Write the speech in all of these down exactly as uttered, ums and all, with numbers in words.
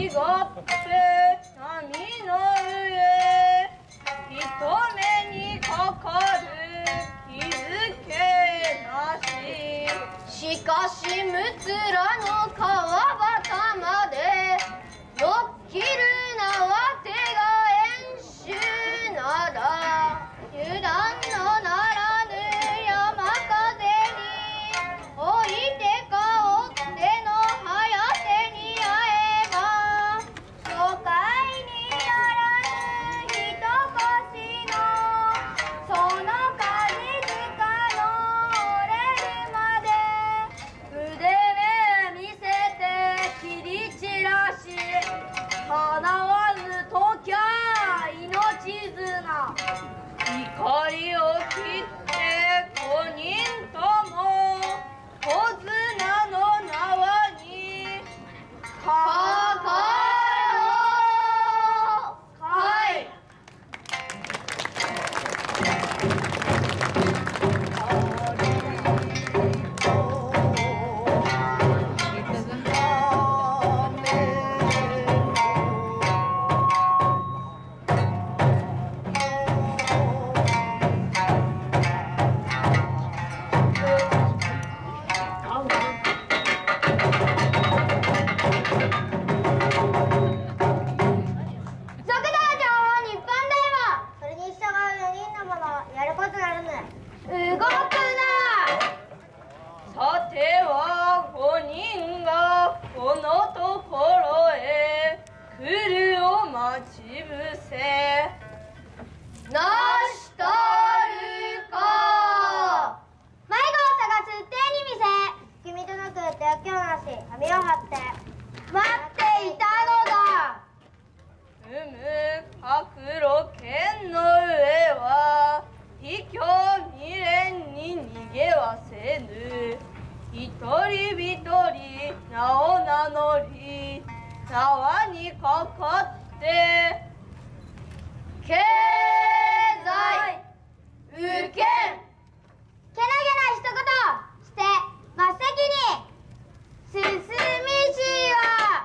って波の上人目にかかる気づけなし。しかし六らの川端までよっきるなわてが遠州なら油断のならぬ山風に置いてか追ってのはやてに会えば疎開にならぬ一腰のそのかじつかの折れるまで腕目見せて切り散らしかなわずときゃ命綱怒りを切って五人とも小綱の縄にかかろうかい。さては五人がこのところへ来るを待ち伏せなしたるか。 迷子を探す手に見せ君となく手を今日なし網を張って待っていたのだ。 うむ角露剣の上は卑怯未練に逃げはせぬ。一人一人名を名乗り縄にかかって経済受けん。 けなげな一言して真っ先に進みしは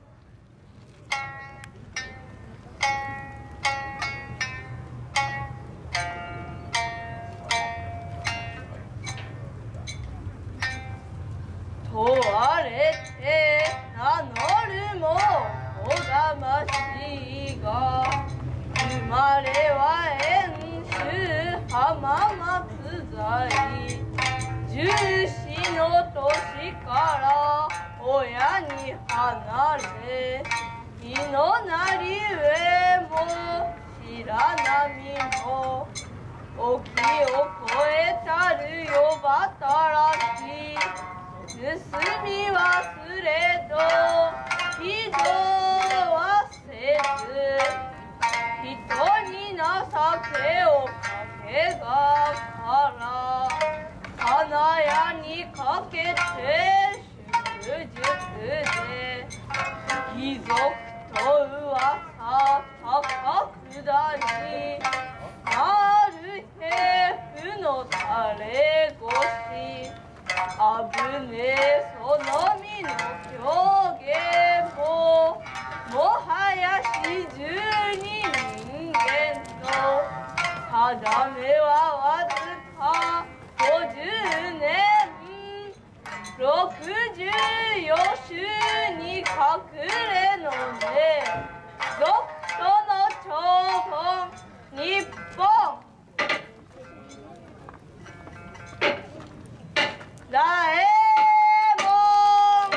問われて名乗るもおがましいが生まれは遠州浜松在十四の年から親に離れ日のなり上も知らなみも沖を越えたる夜働き盗み忘れど非常はせず人に情けをかけがから花屋にかけて祝日で貴族と噂高下りなる平婦の垂れ腰あぶねえその身の狂言ももはや四十に人間と定めはわずか五十年六十四州に隠れのね俗との長言日本大門。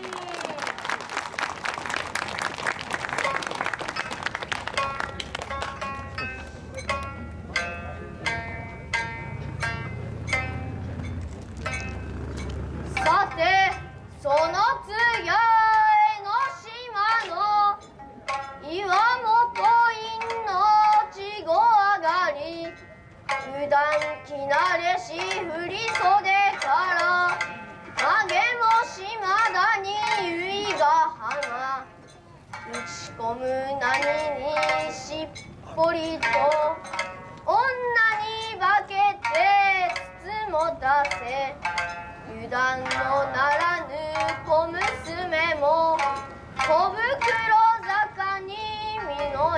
さてその次は江ノ島の岩本院の稚児上がり油断気慣れし振り袖から影も島田に結が花打ち込む何にしっぽりと女に化けてつつもたせ油断のならぬ小娘も小袋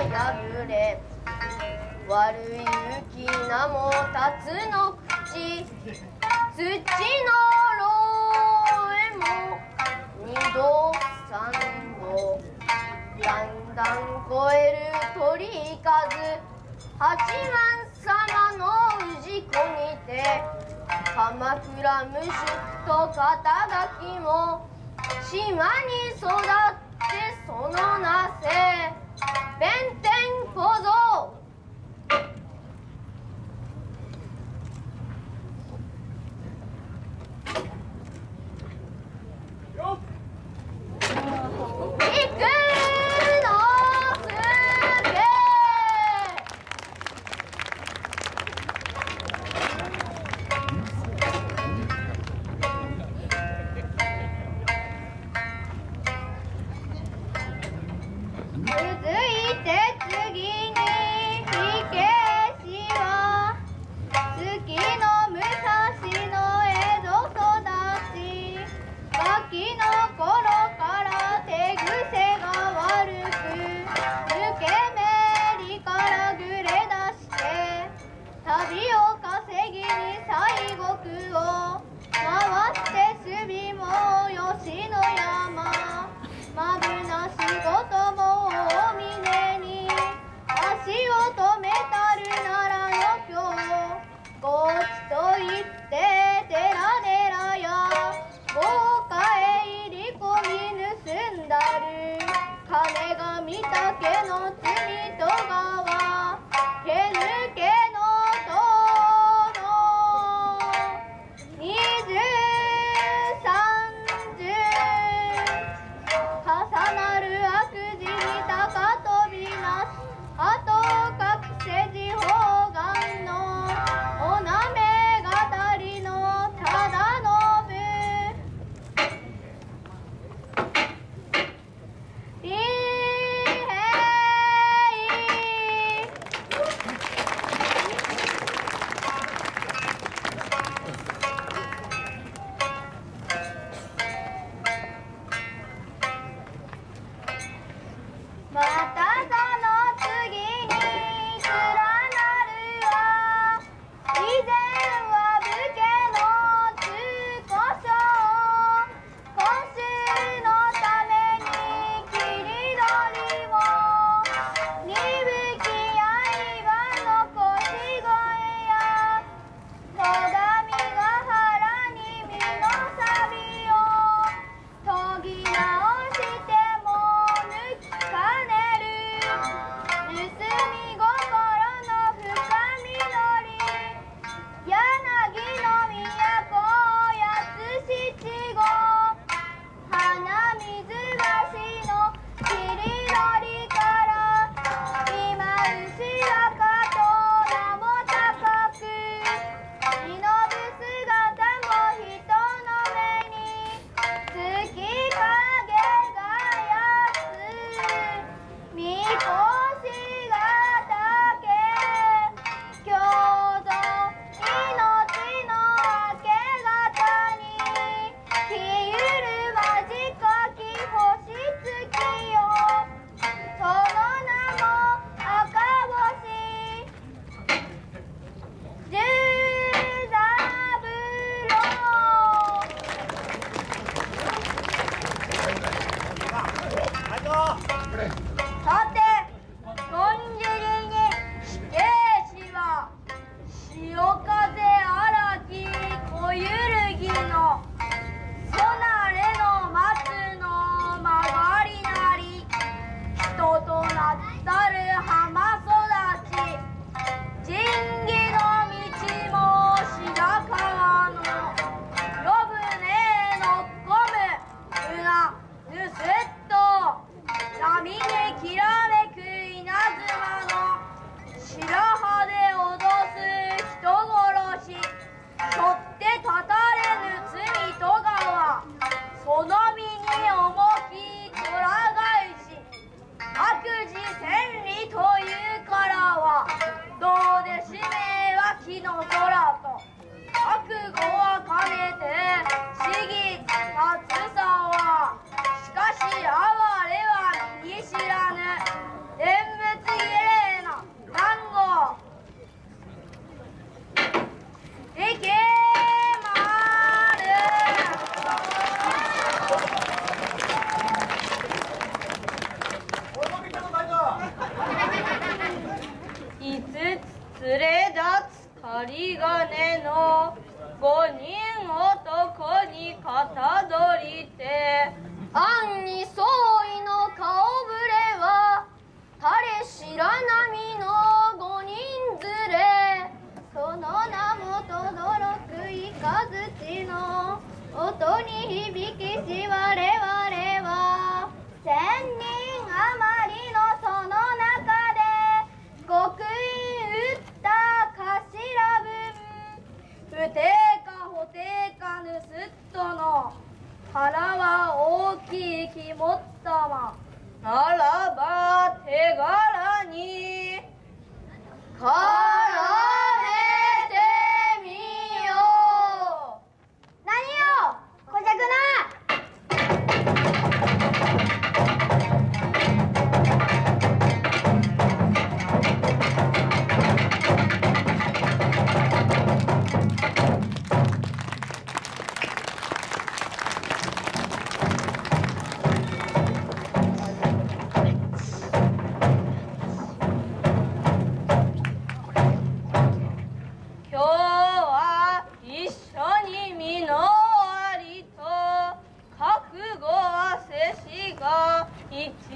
破れ悪い雪名も辰の口土の牢へも二度三度だんだん超える鳥数八幡様の氏子にて鎌倉無宿と肩書きも島に育ってそのなせ弁天小僧重なる悪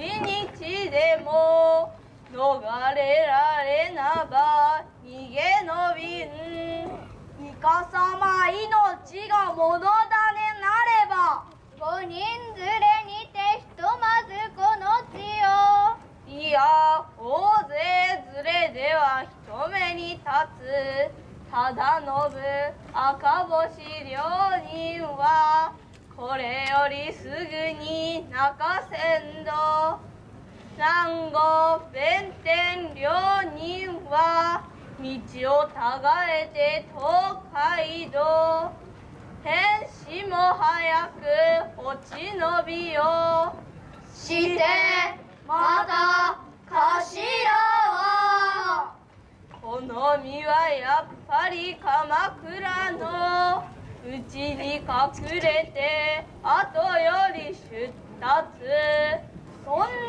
日でも逃れられなば逃げ延びん。 イカ様命が物種なれば五人連れにてひとまずこの地を。 いや大勢連れでは人目に立つ忠信赤星両人はこれよりすぐに泣かせんど。南郷弁天両人は道をたがえて東海道。天使も早く落ち延びよ。 してまた頭は。 この身はやっぱり鎌倉のうちに隠れて後より出立。 そん